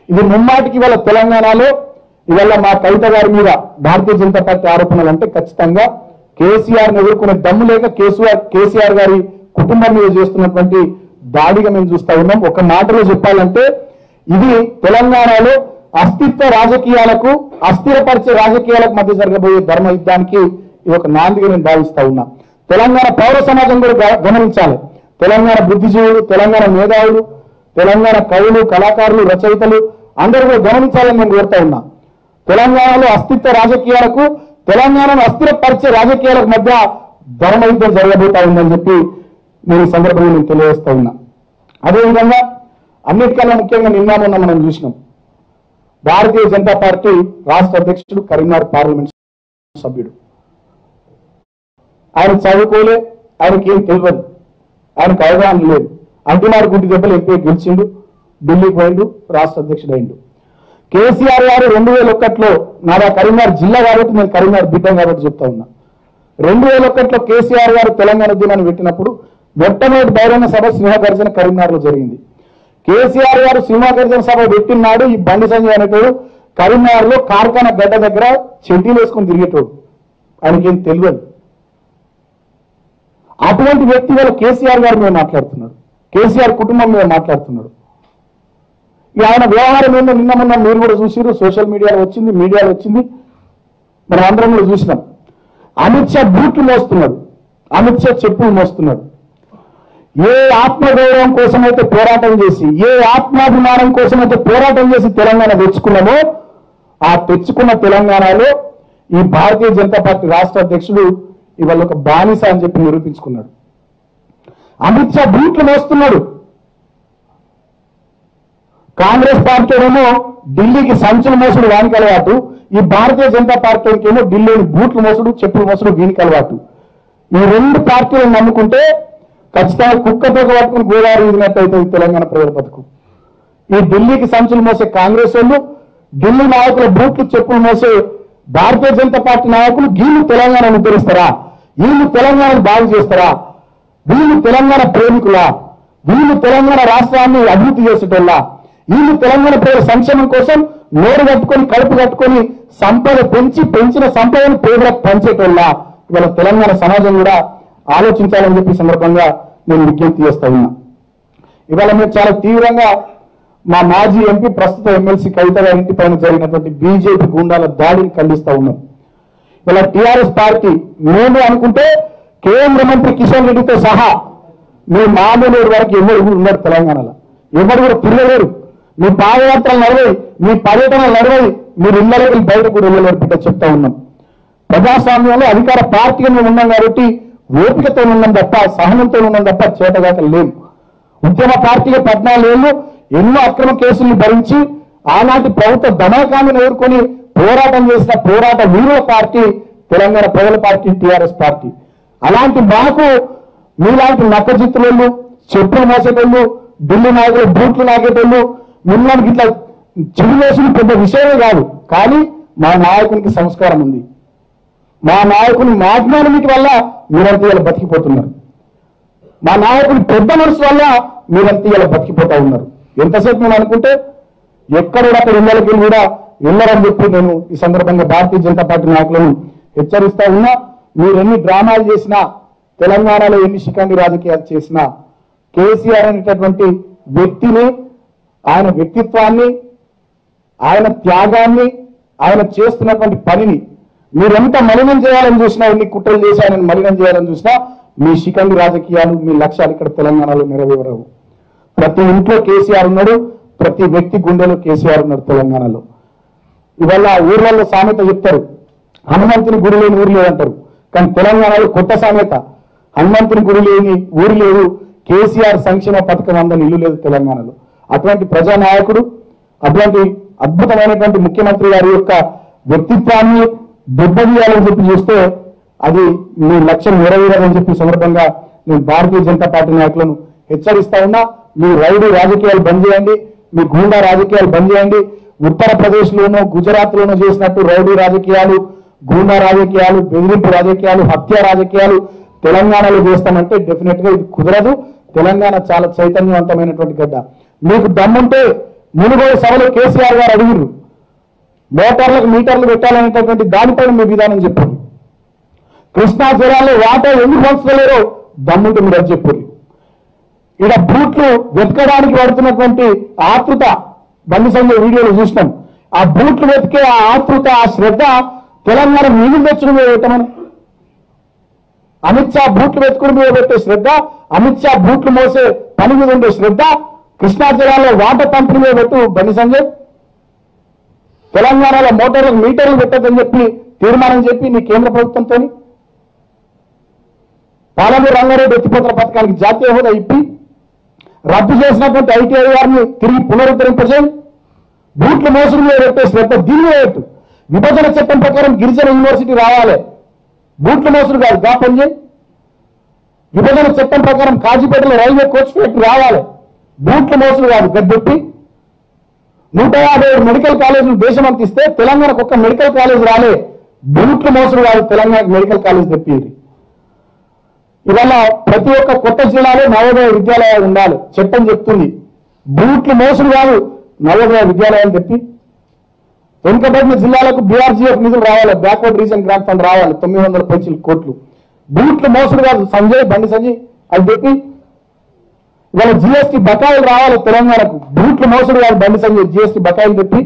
ఇది ముమ్మాటికి ఇవాళ తెలంగాణలో ఇవాళ మా కవిత గారి మీద భారతీయ జనతా పార్టీ ఆరోపణలు అంటే ఖచ్చితంగా కేసీఆర్ని ఎదుర్కొనే దమ్ము లేక కేసీఆర్ గారి కుటుంబం మీద చేస్తున్నటువంటి దాడిగా మేము చూస్తా ఉన్నాం. ఒక మాటలో చెప్పాలంటే ఇది తెలంగాణలో అస్తిత్వ రాజకీయాలకు అస్థిరపరిచే రాజకీయాలకు మధ్య జరగబోయే ధర్మ యుద్ధానికి ఇది ఒక నాందిగా నేను భావిస్తా ఉన్నా. తెలంగాణ పౌర సమాజం కూడా గమనించాలి. తెలంగాణ బుద్ధిజీవులు, తెలంగాణ మేధావులు, తెలంగాణ కవులు, కళాకారులు, రచయితలు అందరూ కూడా గమనించాలని నేను కోరుతా ఉన్నా. తెలంగాణలో అస్తిత్వ రాజకీయాలకు తెలంగాణను అస్థిరపరిచే రాజకీయాలకు మధ్య ధర్మ యుద్ధం జరగబోతా ఉందని చెప్పి నేను ఈ సందర్భంగా నేను తెలియజేస్తా ఉన్నా. అదేవిధంగా అన్నిటికన్నా ముఖ్యంగా నిన్న మొన్న మనం చూసినాం, భారతీయ జనతా పార్టీ రాష్ట్ర అధ్యక్షుడు కరీంనగర్ పార్లమెంట్ సభ్యుడు, ఆయన చదువుకోలే, ఆయనకి ఏం తెలియదు, ఆయనకు అవగాహన లేదు. అంటున్నాడు గుడ్డి దెబ్బలు ఎంపీ గెలిచిండు, ఢిల్లీకి పోయిండు, రాష్ట్ర అధ్యక్షుడు అయిండు. కేసీఆర్ గారు 2001లో నాదా కరీంనగర్ జిల్లా కాబట్టి నేను కరీంనగర్ బిడ్డ కాబట్టి చెప్తా ఉన్నా. 2001లో కేసీఆర్ గారు తెలంగాణ ఉద్యమాన్ని పెట్టినప్పుడు మొట్టమొదటి బహిరంగ సభ సింహగర్జన కరీంనగర్లో జరిగింది. కేసీఆర్ గారు సింహగర్జన సభ పెట్టినాడు ఈ బండి సంజయ్ అనేటోడు కరీంనగర్లో కార్ఖానా గడ్డ దగ్గర చెడ్డీలు వేసుకొని తిరిగేటోడు, ఆయనకేం తెలియదు. అటువంటి వ్యక్తి వల్ల కేసీఆర్ గారి మీద మాట్లాడుతున్నాడు, కేసీఆర్ కుటుంబం మీద మాట్లాడుతున్నాడు. ఆయన వ్యవహారం ఏందో నిన్న మొన్న మీరు కూడా చూసిరు, సోషల్ మీడియాలో వచ్చింది, మీడియాలో వచ్చింది, మనం అందరం కూడా చూసినాం. అమిత్ షా బూట్లు మోస్తున్నాడు, అమిత్ షా చెప్పులు మోస్తున్నాడు. ఏ ఆత్మగౌరవం కోసమైతే పోరాటం చేసి, ఏ ఆత్మాభిమానం కోసమైతే పోరాటం చేసి తెలంగాణ తెచ్చుకున్నామో ఆ తెచ్చుకున్న తెలంగాణలో ఈ భారతీయ జనతా పార్టీ రాష్ట్ర అధ్యక్షుడు ఇవాళ ఒక బానిస అని చెప్పి నిరూపించుకున్నాడు. అమిత్ షా బూట్లు మోస్తున్నాడు. కాంగ్రెస్ పార్టీనేమో ఢిల్లీకి సంచులు మోసుడు వానికి అలవాటు, ఈ భారతీయ జనతా పార్టీకి ఏమో ఢిల్లీని బూట్లు మోసుడు చెప్పులు మోసుడు వీనికి అలవాటు. ఈ రెండు పార్టీలను నమ్ముకుంటే ఖచ్చితంగా కుక్కతో పట్టుకుని గోదావరి ఇదినట్టయితే తెలంగాణ ప్రజల బతుకు. ఈ ఢిల్లీకి సంచులు మోసే కాంగ్రెస్ వాళ్ళు, ఢిల్లీ నాయకుల బూట్లు చెప్పులు మోసే భారతీయ జనతా పార్టీ నాయకులు వీళ్ళు తెలంగాణను ఉద్ధరిస్తారా? వీళ్ళు తెలంగాణను బాగు చేస్తారా? వీళ్ళు తెలంగాణ ప్రేమికులా? వీళ్ళు తెలంగాణ రాష్ట్రాన్ని అభివృద్ధి చేసేటోళ్ళ? వీళ్ళు తెలంగాణ ప్రజల సంక్షేమం కోసం నోరు కట్టుకొని కడుపు కట్టుకొని సంపద పెంచిన సంపదను పేదలకు పంచేటోళ్ళ? ఇవాళ తెలంగాణ సమాజం కూడా ఆలోచించాలని చెప్పి సందర్భంగా నేను విజ్ఞప్తి చేస్తా ఉన్నా. ఇవాళ మేము చాలా తీవ్రంగా మా మాజీ ఎంపీ ప్రస్తుత ఎమ్మెల్సీ కవిత గారి ఇంటి పైన జరిగినటువంటి బీజేపీ గూండాల దాడిని ఖండిస్తా ఉన్నాం. ఇవాళ టీఆర్ఎస్ పార్టీ మేము అనుకుంటే కేంద్ర మంత్రి కిషన్ రెడ్డితో సహా మీ మామూలు వరకు ఎవరు ఉన్నారు తెలంగాణలో, ఎవరు కూడా తిరగలేరు. మీ పాదయాత్రలు నడవై, మీ పర్యటనలు నడవై, మీరు ఇళ్ళకి బయట కూడా వెళ్ళలేరు బిడ్డ చెప్తా ఉన్నాం. ప్రజాస్వామ్యంలో అధికార పార్టీగా మేము ఉన్నాం కాబట్టి ఓపికతో ఉన్నాం తప్ప, సహనంతో ఉన్నాం తప్ప చేతగాక లేవు. ఉద్యమ పార్టీగా 14 ఏళ్ళు ఎన్నో అక్రమ కేసుల్ని భరించి ఆనాటి ప్రభుత్వ దమనకాన్ని ఎదుర్కొని పోరాటం చేసిన పోరాట వీరుల పార్టీ తెలంగాణ ప్రజల పార్టీ టీఆర్ఎస్ పార్టీ. అలాంటి మాకు మీలాంటి నక్కజిత్తులు, చెప్పులు మోసేటోళ్ళు, ఢిల్లీ నాయకులు బూట్లు నాగేటోళ్ళు, మిమ్మల్ని ఇట్లా చిరువేసులు పెద్ద విషయమే కాదు. కానీ మా నాయకునికి సంస్కారం ఉంది. మా నాయకుని మాజ్ఞానికి వల్ల మీరంతా ఇలా బతికిపోతున్నారు. మా నాయకుని పెద్ద మనసు వల్ల మీరంతా ఇలా బతికిపోతా ఉన్నారు. ఎంతసేపు నేను అనుకుంటే ఎక్కడ కూడా అక్కడ ఇళ్ళకి కూడా వెళ్ళరని చెప్పి నేను ఈ సందర్భంగా భారతీయ జనతా పార్టీ నాయకులను హెచ్చరిస్తా ఉన్నా. మీరు ఎన్ని డ్రామాలు చేసినా, తెలంగాణలో ఎన్ని శిఖండి రాజకీయాలు చేసినా కేసీఆర్ అనేటటువంటి వ్యక్తిని, ఆయన వ్యక్తిత్వాన్ని, ఆయన త్యాగాన్ని, ఆయన చేస్తున్నటువంటి పనిని మీరెంత మలినం చేయాలని చూసినా, ఎన్ని కుట్రలు చేసి ఆయన మలినం చేయాలని చూసినా మీ శిఖండి రాజకీయాలు, మీ లక్ష్యాలు ఇక్కడ తెలంగాణలో నెరవేరవు. ప్రతి ఇంట్లో కేసీఆర్ ఉన్నాడు, ప్రతి వ్యక్తి గుండెలో కేసీఆర్ ఉన్నాడు తెలంగాణలో. ఇవాళ ఊర్లలో సామెత చెప్తారు, హనుమంతుని గుడి లేని ఊరు లేదంటారు. కానీ తెలంగాణలో కొత్త సామెత, హనుమంతుని గుడి లేని ఊరు లేదు, కేసీఆర్ సంక్షేమ పథకం అందని ఇల్లు లేదు తెలంగాణలో. అటువంటి ప్రజానాయకుడు, అటువంటి అద్భుతమైనటువంటి ముఖ్యమంత్రి గారి యొక్క వ్యక్తిత్వాన్ని దెబ్బతీయాలని చెప్పి చూస్తే అది మీ లక్ష్యం నెరవేరదని చెప్పి సందర్భంగా నేను భారతీయ జనతా పార్టీ నాయకులను హెచ్చరిస్తా ఉన్నా. మీ రౌడీ రాజకీయాలు బంద్ చేయండి, మీ గూండా రాజకీయాలు బంద్ చేయండి. ఉత్తరప్రదేశ్ లోనో గుజరాత్ లోనో చేసినట్టు రౌడీ రాజకీయాలు, గూండా రాజకీయాలు, బెదిరింపు రాజకీయాలు, హత్య రాజకీయాలు తెలంగాణలో చేస్తామంటే డెఫినెట్ గా ఇది కుదరదు. తెలంగాణ చాలా చైతన్యవంతమైనటువంటి గడ్డ. మీకు దమ్ముంటే మునుగోడు సభలో కేసీఆర్ గారు అడిగారు మోటార్లకు మీటర్లు పెట్టాలనేటటువంటి దానిపైన మీ విధానం చెప్పండి. కృష్ణా జలాల్లో వాటా ఎందుకు పంచలేరో దమ్ముంటే మీరు అది చెప్పండి. ఇక్కడ బూట్లు వెతకడానికి పడుతున్నటువంటి ఆతృత బండి సంజయ్ వీడియోలో చూసినాం. ఆ బూట్లు వెతికే ఆ ఆతృత, ఆ శ్రద్ధ తెలంగాణ నీళ్లు తెచ్చడం మీద పెట్టమని. అమిత్ షా బూట్లు వెతుకుడు మీద పెట్టే శ్రద్ధ, అమిత్ షా బూట్లు మోసే పని మీద ఉండే శ్రద్ధ కృష్ణా జిల్లాలో వాటర్ పంపిణీ మీద పెట్టు బండి సంజయ్. తెలంగాణలో మోటార్లకు మీటర్లు పెట్టద్దని చెప్పి తీర్మానం చెప్పి నీ కేంద్ర ప్రభుత్వంతో పాలమూరు రంగారెడ్డి ఎత్తిపోతల పథకానికి జాతీయ హోదా ఇప్పి రద్దు చేసినటువంటి ఐటీఐ గారిని తిరిగి పునరుద్ధరింపజేయి. బూట్ల మోసడి మీద పెట్టే శ్రద్ధ దీన్ని పెట్టు. విభజన చట్టం ప్రకారం గిరిజన యూనివర్సిటీ రావాలి, బూట్ల మోసడు కాదు గా పని చేయి. విభజన చట్టం ప్రకారం కాజీపేటలో రైల్వే కోచ్ ఫ్యాక్టరీ రావాలి, బూట్ల మోసడు కాదు గద్దెప్పి. 157 మెడికల్ కాలేజీలు దేశం అంతిస్తే తెలంగాణకు ఒక్క మెడికల్ కాలేజ్ రాలే, బూట్ల మోసడు కాదు తెలంగాణకు మెడికల్ కాలేజ్ తెప్పింది. ఇవాళ ప్రతి ఒక్క కొత్త జిల్లాలో నవోదయ విద్యాలయాలు ఉండాలి, చట్టం చెప్తుంది. బూట్ల మోసడు కాదు నవోదయ విద్యాలయాలు తెప్పి. వెనుకబడిన జిల్లాలకు బీఆర్జీఎఫ్ నిధులు రావాలి, బ్యాక్వర్డ్ రీజన్ గ్రాంట్ ఫండ్ రావాలి 900 కోట్లు. బూట్ల మోసడు కాదు సంజయ్ బండి సంజయ్ అది చెప్పి. ఇవాళ జిఎస్టీ బకాయిలు రావాలి తెలంగాణకు, బూట్ల మోసడు కాదు బండి సంజయ్ జిఎస్టీ బకాయిలు చెప్పి.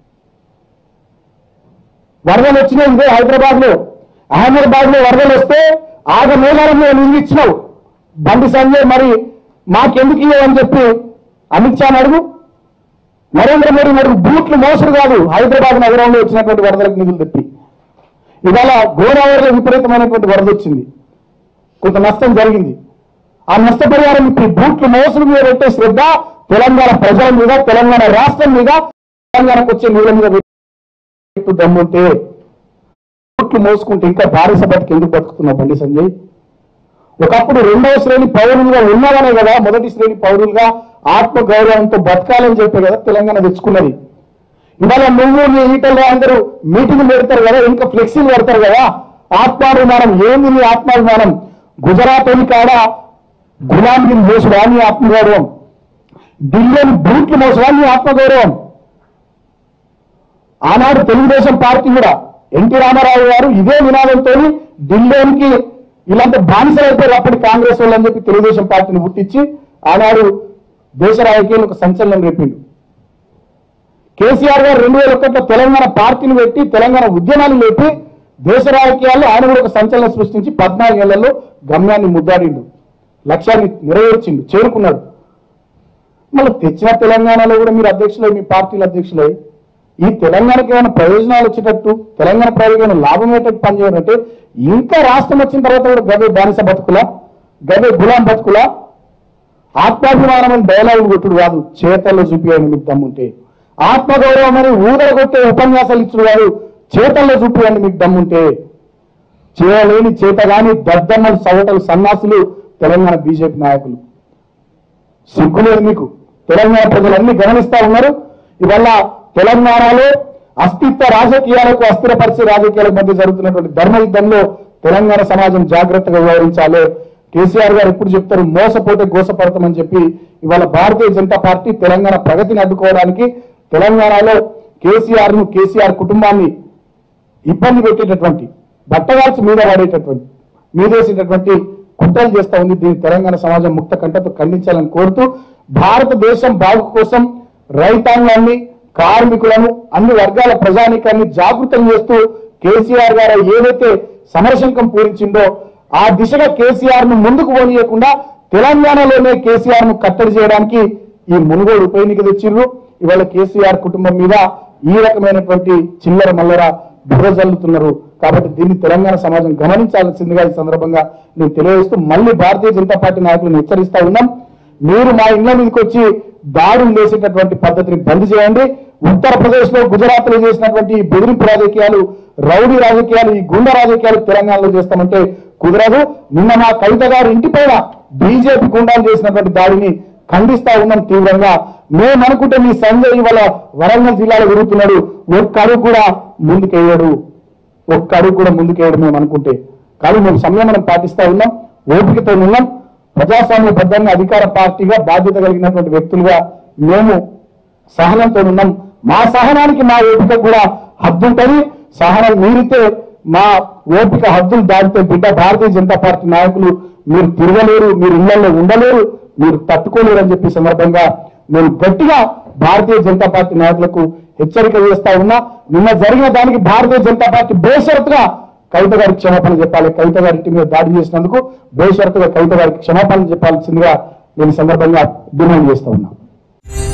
వరదలు వచ్చినాయి ఇదే హైదరాబాద్ లో, అహ్మదాబాద్ లో వరదలు వస్తే 6 నెలల్లో నిధులు ఇచ్చినావు బండి సంజయ్, మరి మాకెందుకు ఇవ్వని చెప్పి అమిత్ షాని అడుగు, నరేంద్ర మోడీ అడుగు. బూట్లు మోసడు కాదు హైదరాబాద్ నగరంలో వచ్చినటువంటి వరదలకు నిధులు తెప్పి. ఇవాళ గోదావరిలో విపరీతమైనటువంటి వరద వచ్చింది, కొంత నష్టం జరిగింది. ఆ నష్టపరిహారం ఇప్పుడు బూట్లు మోసడు మీద పెట్టే శ్రద్ధ తెలంగాణ ప్రజల మీద, తెలంగాణ రాష్ట్రం మీద, తెలంగాణకు వచ్చే నీళ్ళ మీద పెట్టు దమ్ముంటే. బూట్లు మోసుకుంటే ఇంకా భారీ సభకి ఎందుకు బతుకుతున్నావు బండి సంజయ్? ఒకప్పుడు 2వ శ్రేణి పౌరులుగా ఉన్నావనే కదా, మొదటి శ్రేణి పౌరులుగా ఆత్మ గౌరవంతో బతకాలని చెప్పే కదా తెలంగాణ తెచ్చుకున్నది. ఇవాళ నువ్వు నీ ఈటల్లో అందరూ మీటింగ్ పెడతారు కదా, ఇంకా ఫ్లెక్సీలు పెడతారు కదా. ఆత్మాభిమానం ఏంది నీ ఆత్మాభిమానం? గుజరాత్ అని కాడ గులాంగిరి మోసుడా నీ ఆత్మగౌరవం? ఢిల్లీని బూట్లు మోసుడా నీ ఆత్మగౌరవం? ఆనాడు తెలుగుదేశం పార్టీ కూడా ఎన్టీ రామారావు గారు ఇదే నినాదంతో ఢిల్లీకి ఇలాంటి బానిసలు అయిపోయారు అప్పటి కాంగ్రెస్ వాళ్ళు అని చెప్పి తెలుగుదేశం పార్టీని పుట్టించి ఆనాడు దేశ రాజకీయాలు ఒక సంచలనం రేపిండు. కేసీఆర్ గారు 2001లో తెలంగాణ పార్టీని పెట్టి తెలంగాణ ఉద్యమాలు లేపి దేశ రాజకీయాల్లో ఆయన కూడా ఒక సంచలనం సృష్టించి 14 ఏళ్లలో గమ్యాన్ని ముద్దాడిండు, లక్ష్యాన్ని నెరవేర్చిండు, చేరుకున్నాడు. మళ్ళీ తెచ్చిన తెలంగాణలో కూడా మీరు అధ్యక్షులై, మీ పార్టీల అధ్యక్షులై ఈ తెలంగాణకి ఏమైనా ప్రయోజనాలు వచ్చేటట్టు, తెలంగాణ ప్రయోజనం లాభం అయ్యేటట్టు పనిచేయాలంటే ఇంకా రాష్ట్రం వచ్చిన తర్వాత కూడా గవే బానిస బతుకులా, గవే గులాం బతుకులా? ఆత్మాభిమానం అని డైలాగులు కొట్టుడు కాదు, చేతల్లో చూపియాలని మీకు దమ్ముంటే. ఆత్మగౌరవం అని ఊదర కొట్టే ఉపన్యాసాలు ఇచ్చుడు కాదు, చేతల్లో చూపియండి మీకు దమ్ముంటే. చేయలేని చేతగాని దద్దమ్మలు సవటలు సన్నాసులు తెలంగాణ బీజేపీ నాయకులు. సిగ్గులేదు మీకు? తెలంగాణ ప్రజలన్నీ గమనిస్తా ఉన్నారు. ఇవల్ల తెలంగాణలో అస్తిత్వ రాజకీయాలకు, అస్థిరపరిచే రాజకీయాలకు మధ్య జరుగుతున్నటువంటి ధర్మ యుద్ధంలో తెలంగాణ సమాజం జాగ్రత్తగా వ్యవహరించాలి. కేసీఆర్ గారు ఎప్పుడు చెప్తారు, మోసపోతే గోసపడతామని చెప్పి. ఇవాళ భారతీయ జనతా పార్టీ తెలంగాణ ప్రగతిని అడ్డుకోవడానికి, తెలంగాణలో కేసీఆర్ కుటుంబాన్ని ఇబ్బంది పెట్టేటటువంటి, బట్టగాల్చి మీద పడేటటువంటి, మీదేసేటటువంటి కుట్రలు చేస్తా ఉంది. దీన్ని తెలంగాణ సమాజం ముక్త కంఠతో ఖండించాలని కోరుతూ, భారతదేశం బాగు కోసం రైతాంగాన్ని, కార్మికులను, అన్ని వర్గాల ప్రజానీకాన్ని జాగృతం చేస్తూ కేసీఆర్ గారు ఏదైతే సమరశంకం పూరించిందో ఆ దిశగా కేసీఆర్ ను ముందుకు పోనీయకుండా తెలంగాణలోనే కేసీఆర్ ను కట్టడి చేయడానికి ఈ మునుగోడు ఉప ఎన్నిక తెచ్చిర్రు. ఇవాళ కేసీఆర్ కుటుంబం మీద ఈ రకమైనటువంటి చిల్లర మల్లర బుర్ర జల్లుతున్నారు. కాబట్టి దీన్ని తెలంగాణ సమాజం గమనించాల్సిందిగా ఈ సందర్భంగా నేను తెలియజేస్తూ, మళ్ళీ భారతీయ జనతా పార్టీ నాయకులను హెచ్చరిస్తా ఉన్నాం. మీరు మా ఇళ్ల మీదకి వచ్చి దాడులు చేసేటటువంటి పద్ధతిని బంద్ చేయండి. ఉత్తరప్రదేశ్ లో, గుజరాత్ లో చేసినటువంటి బెదిరింపు రాజకీయాలు, రౌడీ రాజకీయాలు, ఈ గుండా రాజకీయాలు తెలంగాణలో చేస్తామంటే కుదరదు. నిన్న మా కవిత గారి ఇంటిపైన బీజేపీ గుండాలు చేసినటువంటి దాడిని ఖండిస్తా ఉన్నాం తీవ్రంగా. మేము అనుకుంటే మీ సంజయ్ ఇవాళ వరంగల్ జిల్లాలో తిరుగుతున్నాడు, ఒక్క అడుగు కూడా ముందుకేయడు, మేము అనుకుంటే. కానీ మేము సంయమనం పాటిస్తా ఉన్నాం, ఓపికతో ఉన్నాం. ప్రజాస్వామ్యబద్ధంగా అధికార పార్టీగా బాధ్యత కలిగినటువంటి వ్యక్తులుగా మేము సహనంతో ఉన్నాం. మా సహనానికి మా ఓపిక కూడా హద్దు ఉంటుంది. సహనం మీరితే మా ఓపిక హద్దులు దాటితే బిడ్డ భారతీయ జనతా పార్టీ నాయకులు మీరు తిరగలేరు, మీరు ఇళ్లలో ఉండలేరు, మీరు తట్టుకోలేరు అని చెప్పి సందర్భంగా నేను గట్టిగా భారతీయ జనతా పార్టీ నాయకులకు హెచ్చరిక చేస్తా ఉన్నా. నిన్న జరిగిన దానికి భారతీయ జనతా పార్టీ బేషరతుగా కవిత గారికి క్షమాపణ చెప్పాలి. కవిత గారి ఇంటి మీద దాడి చేసినందుకు బేషరతుగా కవిత గారికి క్షమాపణ చెప్పాల్సిందిగా నేను సందర్భంగా డిమాండ్ చేస్తా ఉన్నా.